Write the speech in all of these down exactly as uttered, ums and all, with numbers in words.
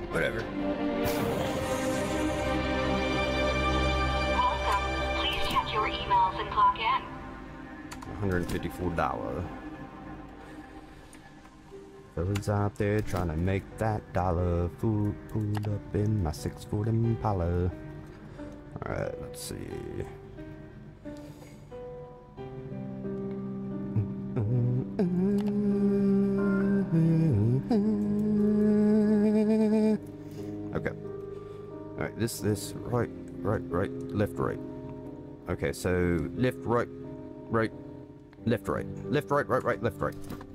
Whatever. Welcome. Please check your emails and clock in. one hundred fifty-four dollars. Fellas out there trying to make that dollar. Food pulled up in my six-foot Impala. Alright, let's see. Okay. Alright, this, this, right, right, right, left, right. Okay, so left, right, right, left, right. Left, right, right, right, left, right.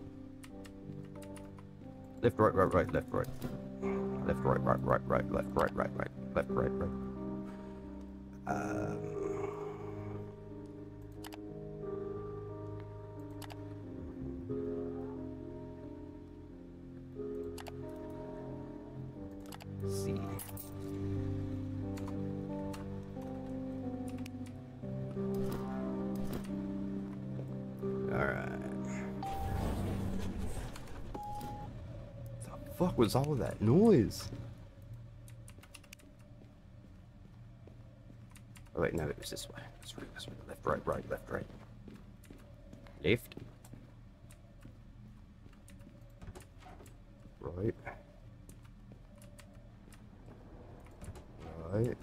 Left, right, right, right, left, right. Left, right, right, right, right, left, right, right, right, left, right, right. Um... See. Alright. The fuck was all that noise? Oh wait, no, it was this way. That's right, that's right. Left, right, right, left, right. Left. Right. Right.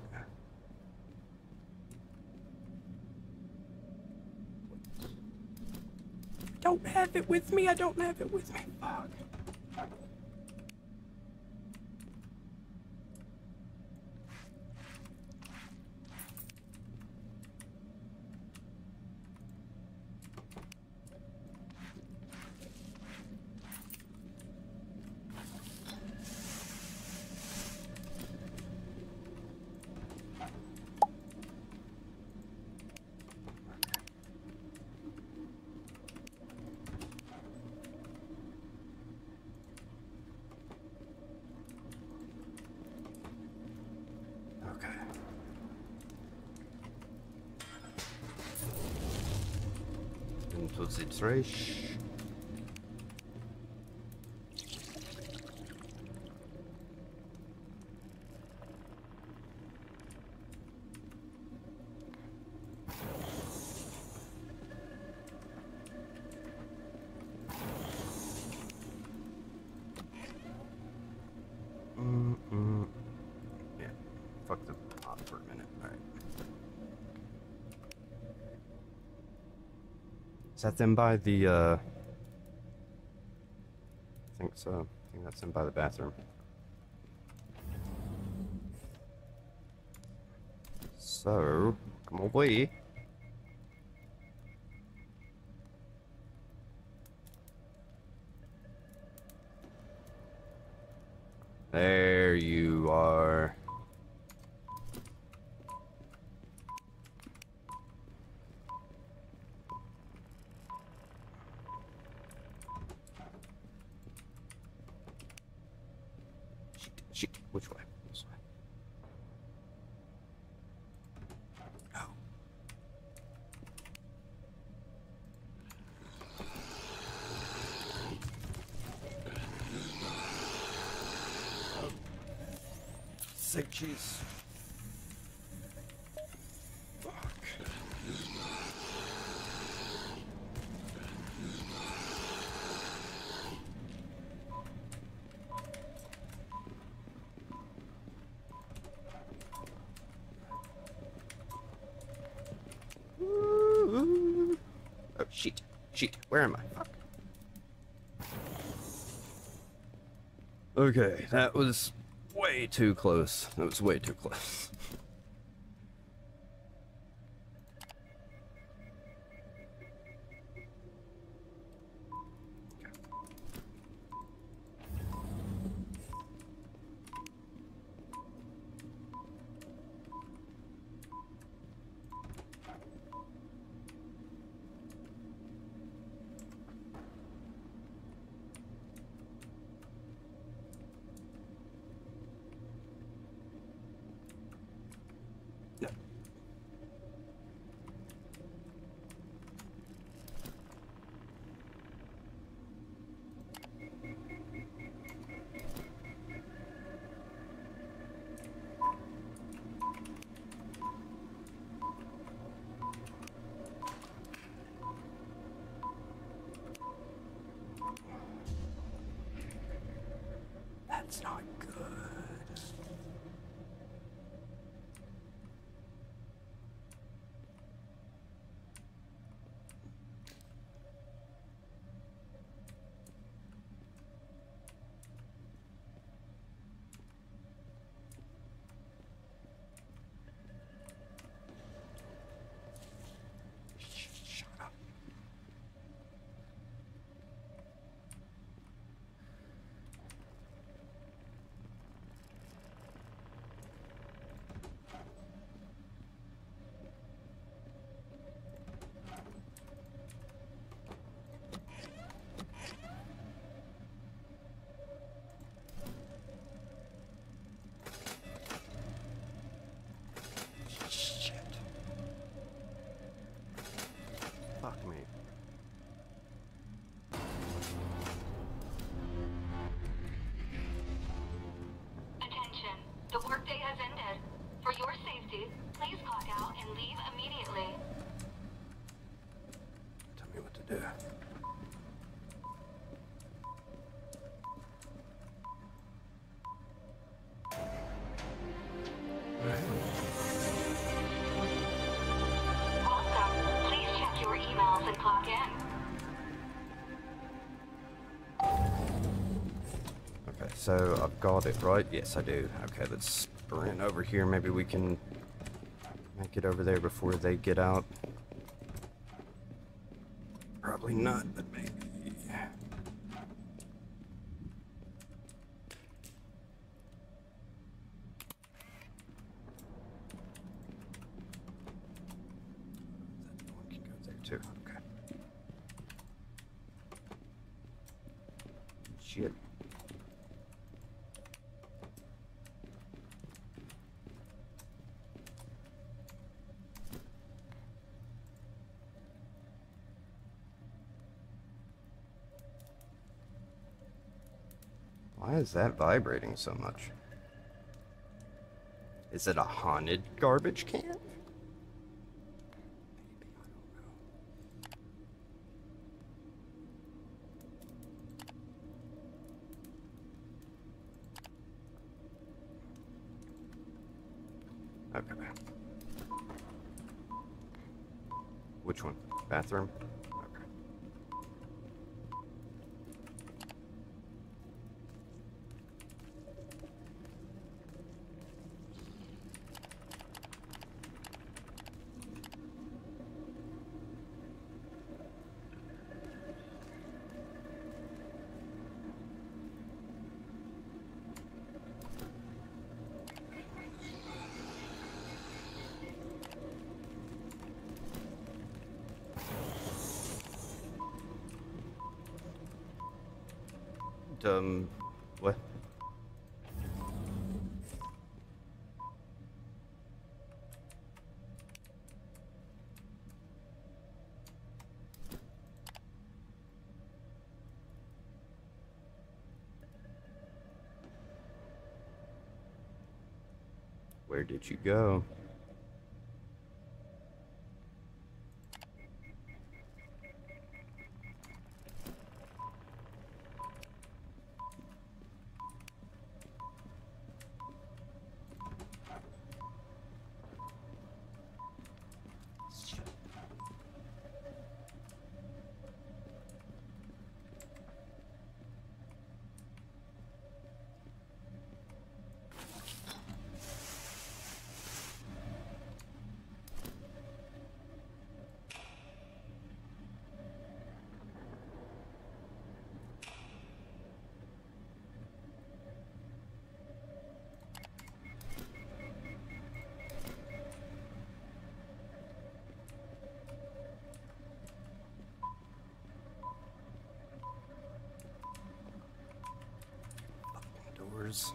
Don't have it with me, I don't have it with me. Fuck. Tut sieht's recht. Mm -mm. Yeah, fuck the pot for a minute. Alright. Is that them by the, uh... I think so. I think that's them by the bathroom. So, come away. There you are. Shit, which way? This way. Oh. Say cheese. Fuck. Oh, shit. Shit. Where am I? Fuck. Okay, that was way too close. That was way too close. That's not good. Shut up. Shit. Fuck me. Attention. The workday has ended. For your safety, please clock out and leave immediately. Tell me what to do. Welcome. Please check your emails and clock in. Okay, so I've got it, right? Yes, I do. Okay, let's sprint over here. Maybe we can make it over there before they get out. Probably not, but maybe. That one can go there too. Okay. Shit. Why is that vibrating so much? Is it a haunted garbage can? Maybe, I don't know. Okay. Which one? Bathroom? Okay. Um, what? Where did you go? Doors.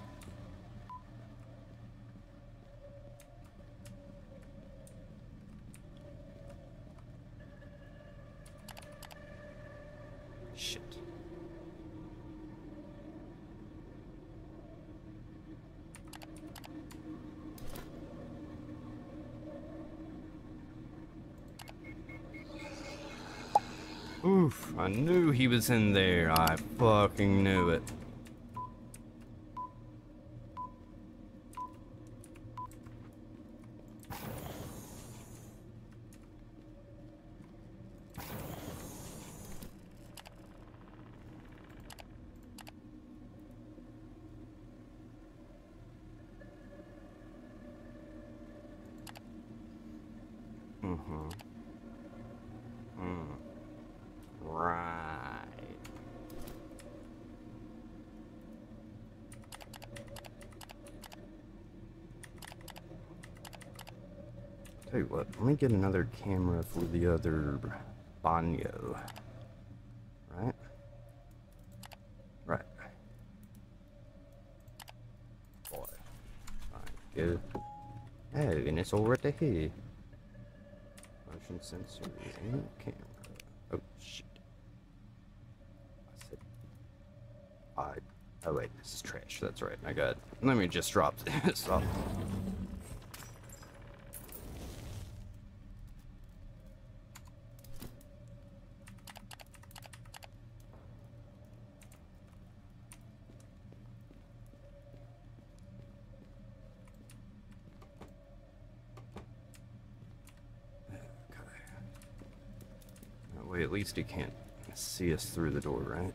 Shit. Oof, I knew he was in there. I fucking knew it. Mm-hmm. Hmm. Right. Tell you what, let me get another camera for the other banyo. Right? Right. Boy. Fine. Good. Oh, and it's already here. Motion sensor and camera. Oh, shit. I said... I... Oh, wait, this is trash. That's right. I got... Let me just drop this off. That way, at least he can't see us through the door, right?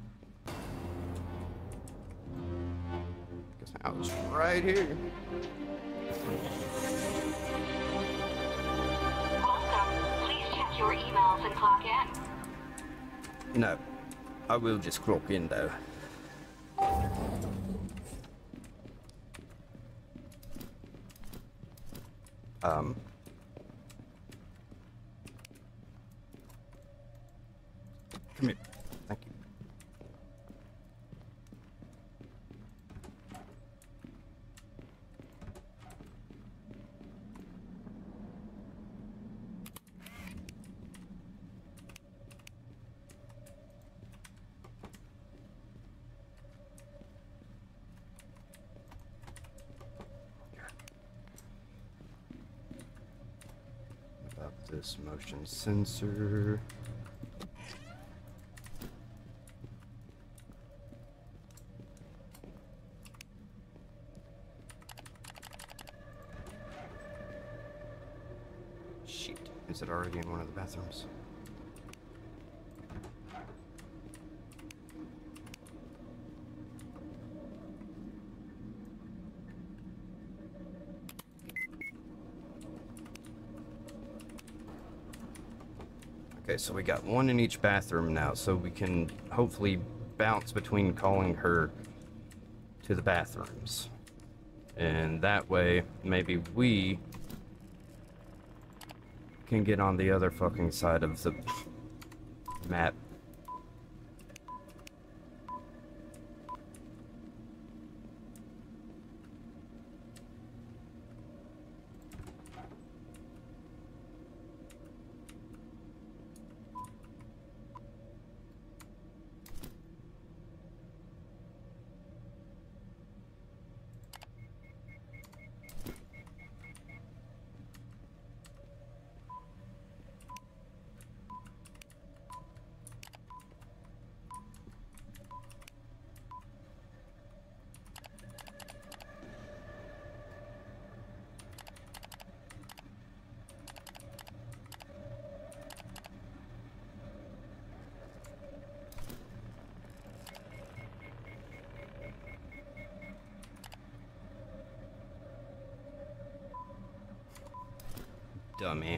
Guess I was right here. Welcome. Please check your emails and clock in. No, I will just clock in though. Um. Come here. Thank you. About this motion sensor. Shit. Is it already in one of the bathrooms? Okay, so we got one in each bathroom now, so we can hopefully bounce between calling her to the bathrooms. And that way, maybe we can get on the other fucking side of the map. Dummy.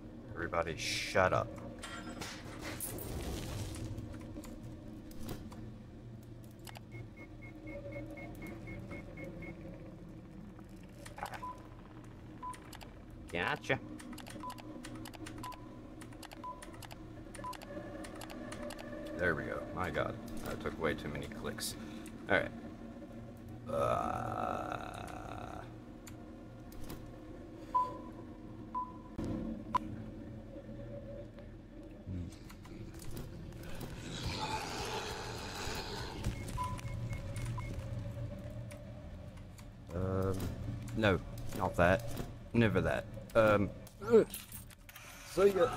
Everybody shut up. There we go. My god. That took way too many clicks. Alright. Uh... Um, no, not that. Never that. Um, ugh. See ya.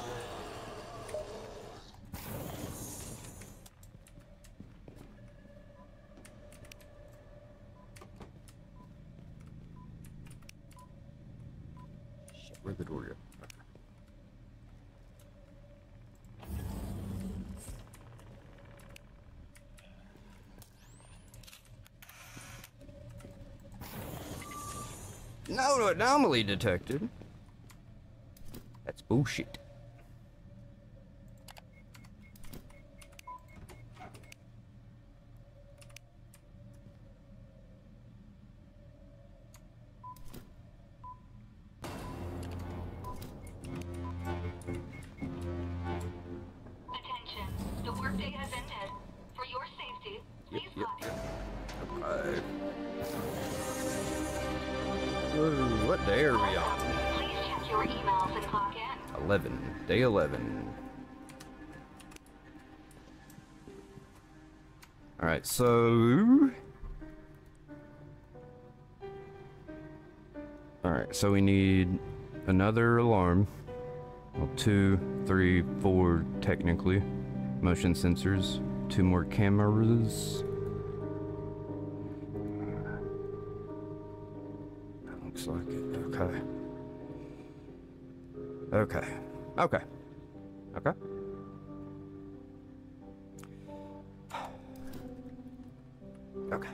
Shit, where'd the door go? No anomaly detected. That's bullshit. Attention. The workday has ended. For your safety, Yep, please yep, log yep. Okay. Whoa, what day are we on? Please check your emails and clock in. eleven. Day eleven. Alright, so... Alright, so we need another alarm. Well, two, three, four, technically. Motion sensors. Two more cameras. That looks like it. Okay. Okay. Okay. Okay. Okay.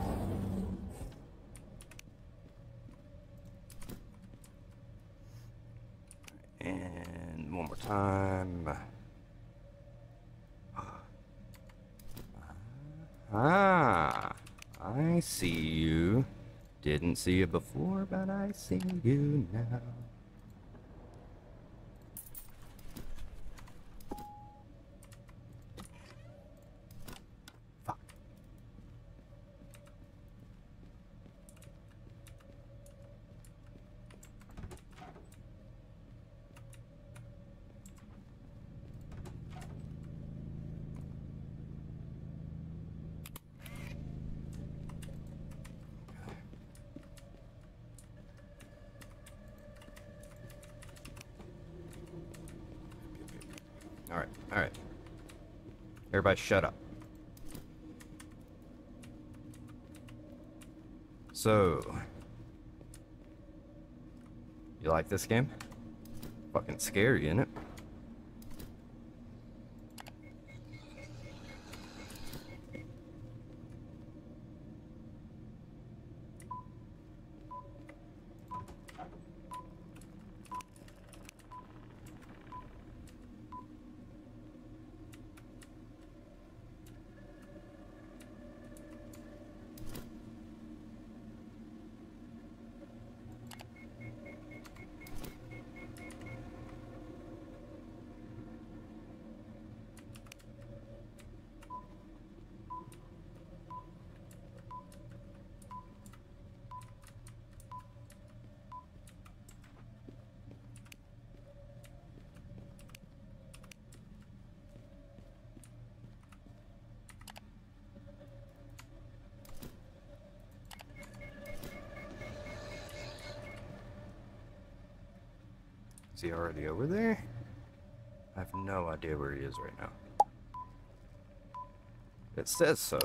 And one more time. Ah, I see you. Didn't see you before, but I see you now. Fuck. All right, all right. Everybody shut up. So, you like this game? Fucking scary, isn't it? Is he already over there? I have no idea where he is right now. It says so.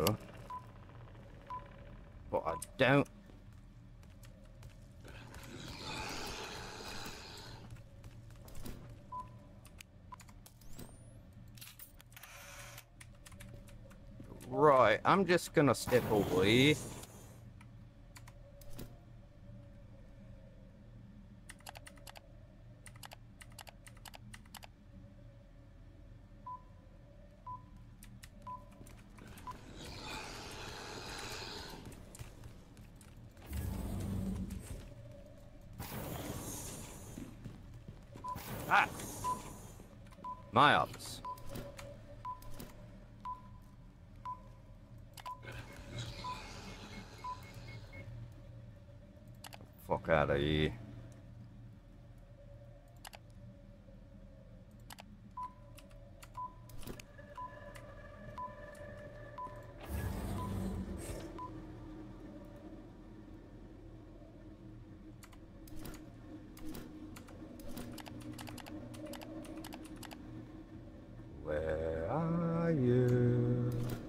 Well, I don't. Right, I'm just gonna step away. Ah! My office. fuck out of here. Where are you?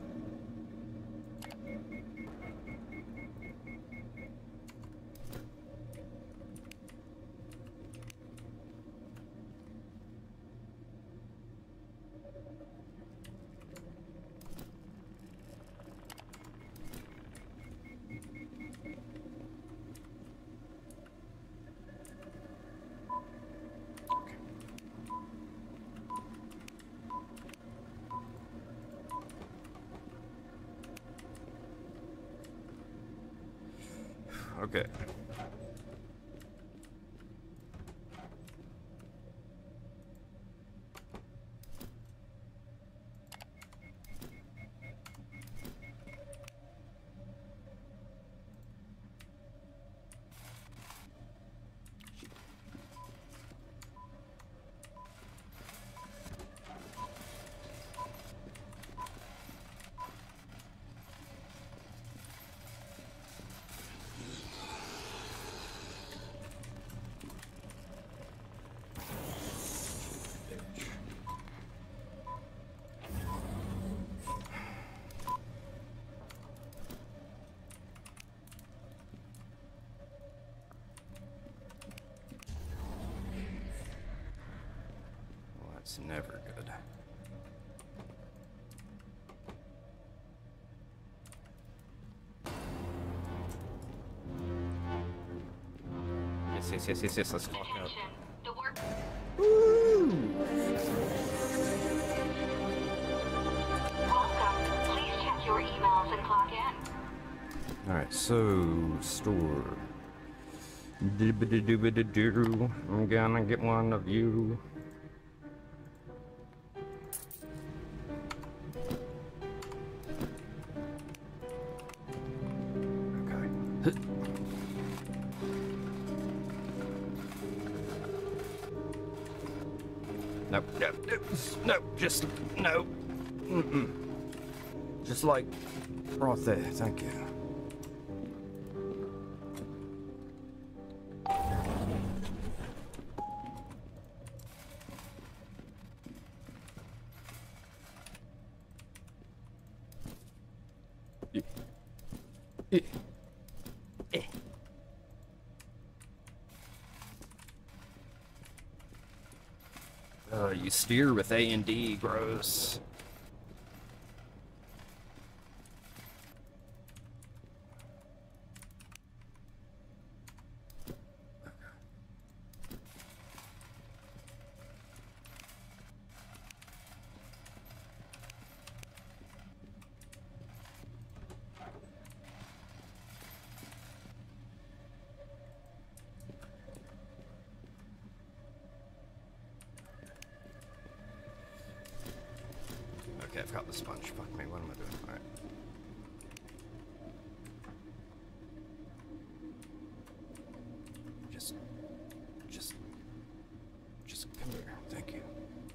Okay. Well, that's never good. Yes, yes, yes, yes, yes, let's clock out. Attention. The work. Welcome. Please check your emails and clock in. Alright, so, store. Dibbidi-dibbidi-doo. I'm gonna get one of you. Okay. Nope, nope, nope, nope, just, no. Mm-mm. Just like right there, thank you. Eh. Eh. Uh, you steer with A and D, gross. Okay, I've got the sponge. Fuck me, what am I doing? Alright. Just, just, just come here. Thank you.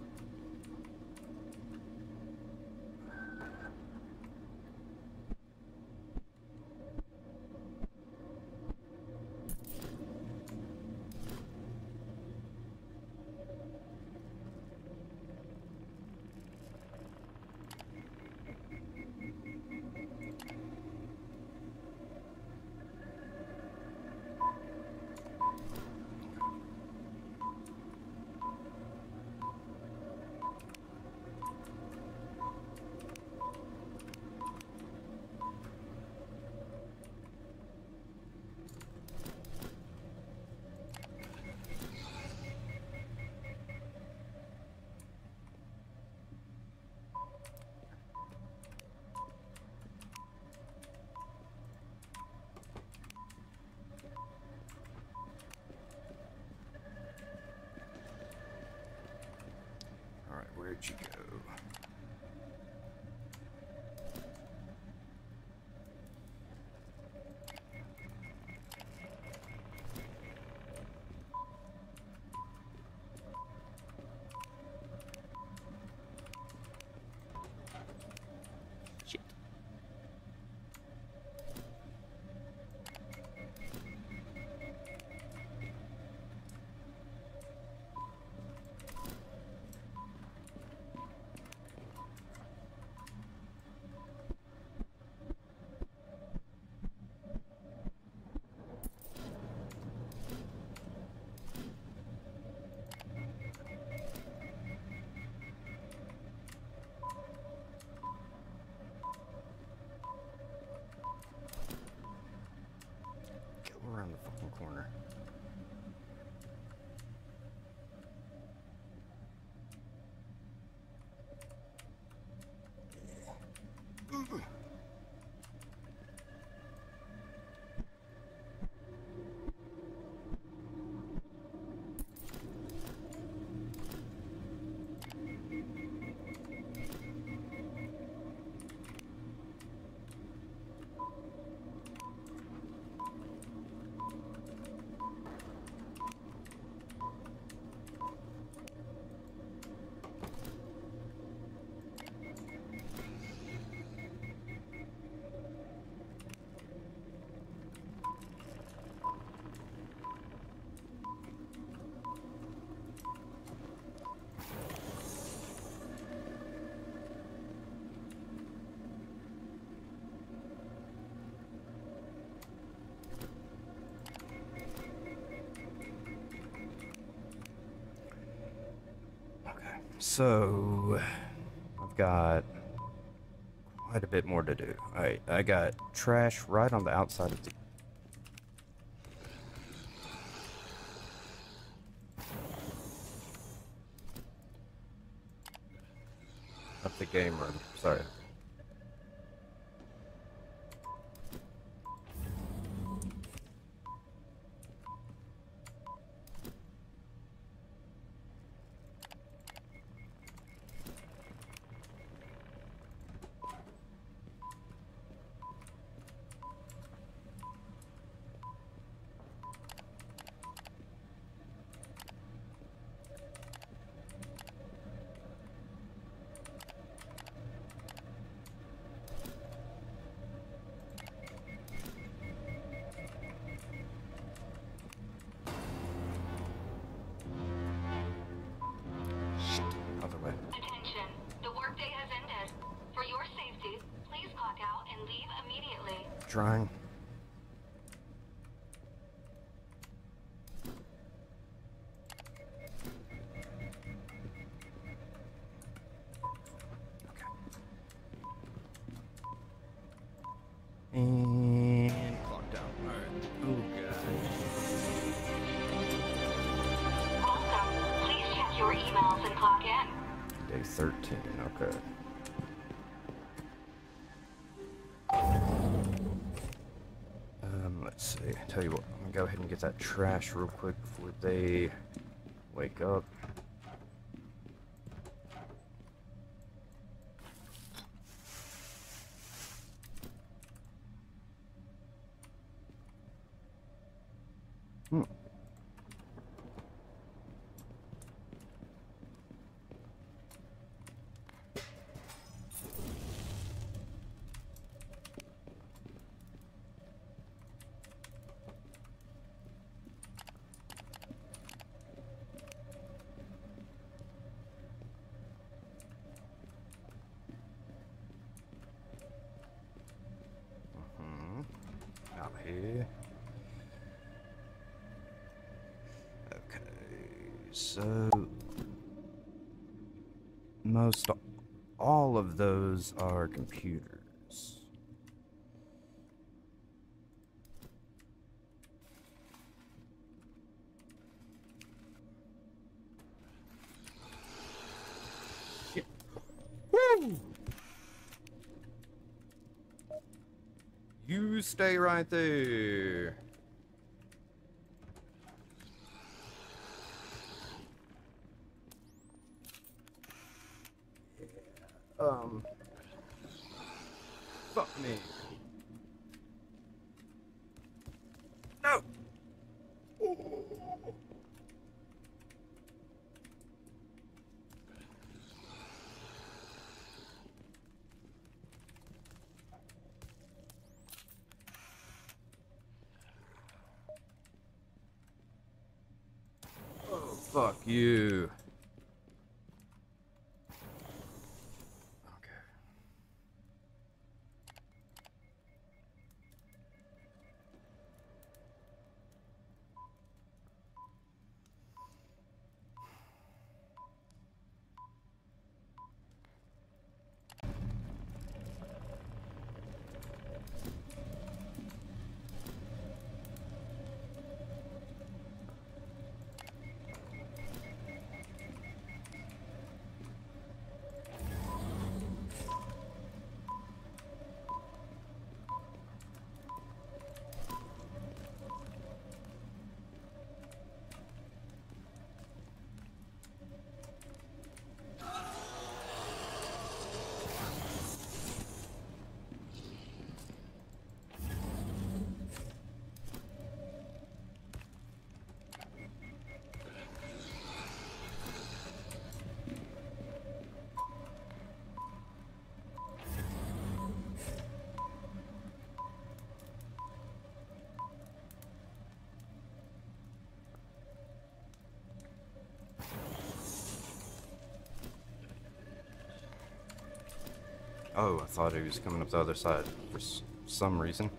Alright, where'd you go? so I've got quite a bit more to do. Alright, I got trash right on the outside of the... of the game room. Sorry. Other way. Attention. The workday has ended. For your safety, please clock out and leave immediately. Trying. And clocked out. Alright. Oh god. Welcome. Please check your emails and clock in. Day thirteen, okay. Um, let's see. Tell you what, I'm gonna go ahead and get that trash real quick before they wake up. Hmm. Out here. Okay, so most all of those are computers. Shit. Woo! You stay right there. Yeah. Um. Fuck me. No. Fuck you. Okay. Oh, I thought he was coming up the other side for s some reason.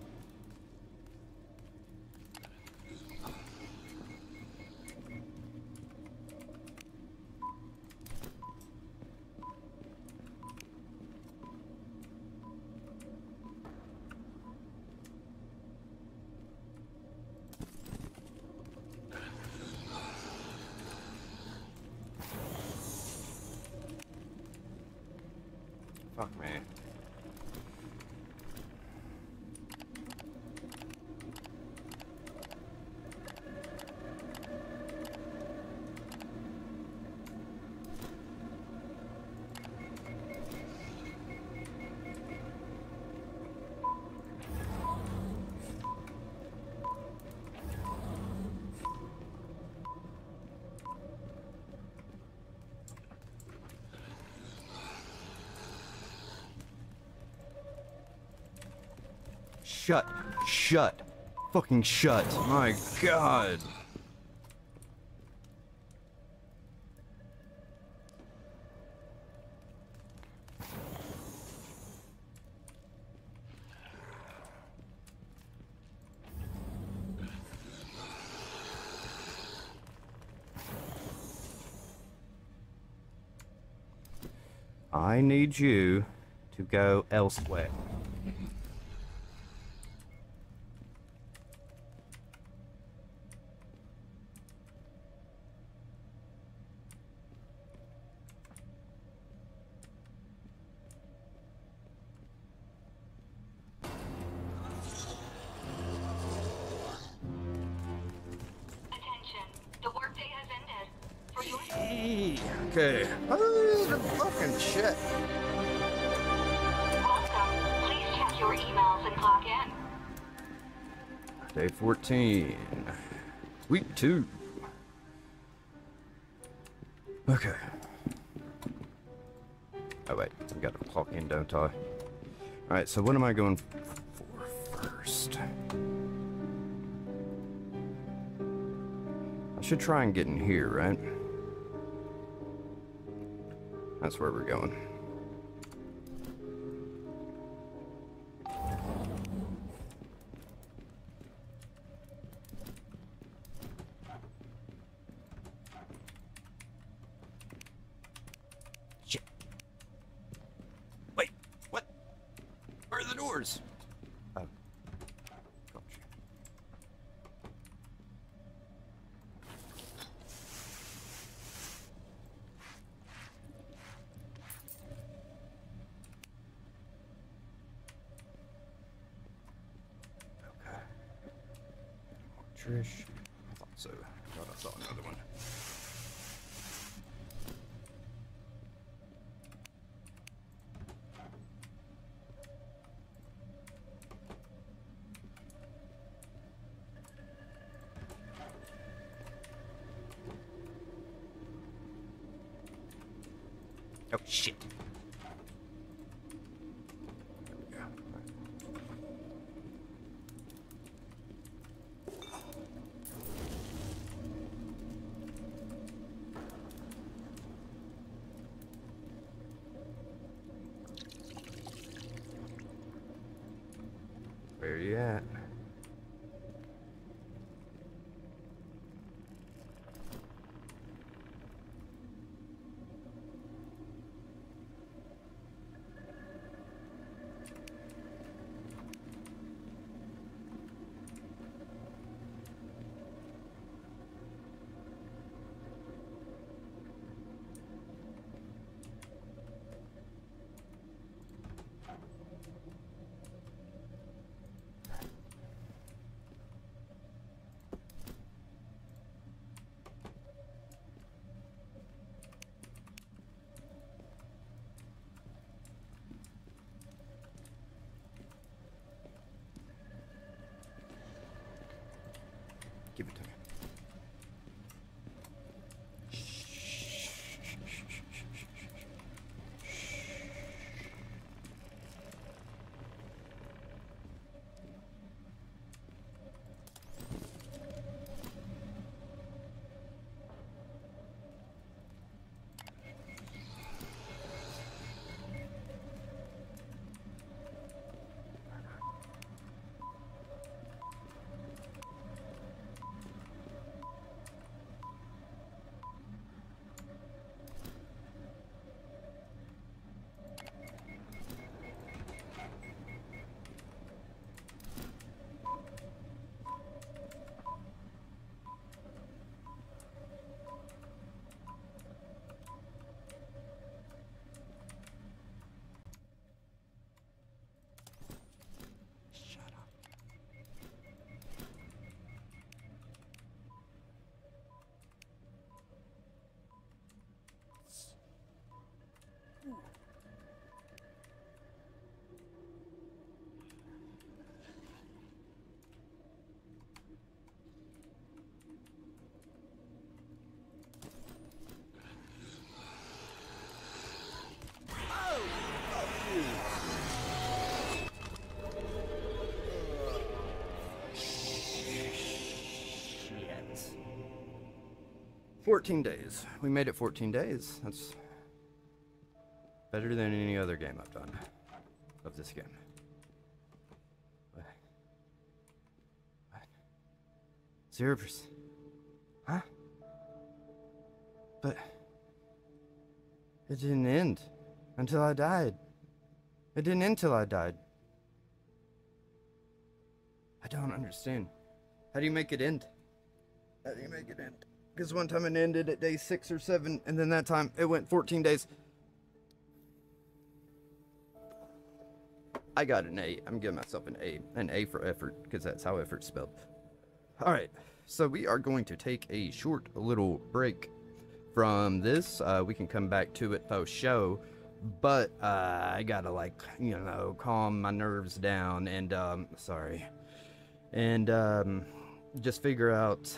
Fuck me. Shut. Shut. Fucking shut. My God. I need you to go elsewhere. Okay. Oh, the fucking shit. Welcome. Please check your emails and clock in. Day fourteen. Week two. Okay. Oh wait, I gotta clock in, don't I? Alright, so what am I going for first? I should try and get in here, right? That's where we're going. Shit. Wait, what? Where are the doors? Oh. Gotcha. Trish. I thought so. I thought I saw another one. Oh shit. There we go. Where you at? Give it to me. fourteen days. We made it fourteen days. That's better than any other game I've done of this game. What? What? Zero percent. Huh? But it didn't end until I died. It didn't end till I died. I don't understand. How do you make it end? How do you make it end? Because one time it ended at day six or seven, and then that time it went fourteen days. I got an A. I'm giving myself an A. An A for effort, because that's how effort's spelled. Alright, so we are going to take a short little break from this. Uh, we can come back to it post-show, but uh, I gotta, like, you know, calm my nerves down, and, um, sorry. And, um, just figure out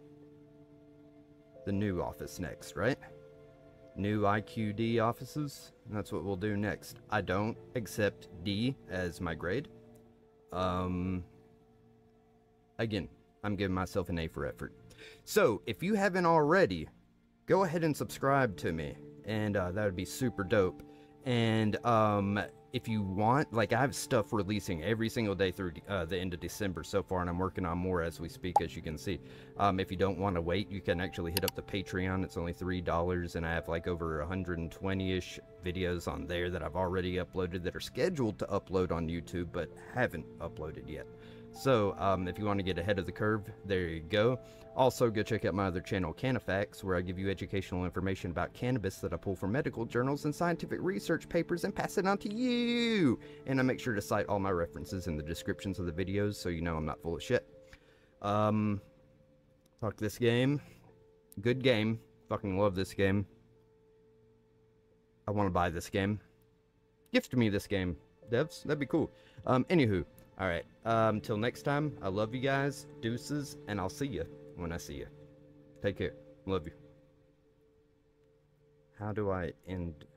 the new office next, right? New I Q D offices. That's what we'll do next. I don't accept D as my grade. Um, again, I'm giving myself an A for effort. So, if you haven't already, go ahead and subscribe to me, and uh, that would be super dope. And um, if you want, like, I have stuff releasing every single day through uh, the end of December so far, and I'm working on more as we speak, as you can see. Um, if you don't want to wait, you can actually hit up the Patreon. It's only three dollars, and I have like over one hundred twenty-ish videos on there that I've already uploaded that are scheduled to upload on YouTube, but haven't uploaded yet. So, um, if you want to get ahead of the curve, there you go. Also, go check out my other channel, CannaFacts, where I give you educational information about cannabis that I pull from medical journals and scientific research papers and pass it on to you. And I make sure to cite all my references in the descriptions of the videos, so you know I'm not full of shit. Um, fuck this game. Good game. Fucking love this game. I want to buy this game. Gift me this game, devs. That'd be cool. Um, anywho. Alright, um, till next time, I love you guys, deuces, and I'll see you when I see you. Take care. Love you. How do I end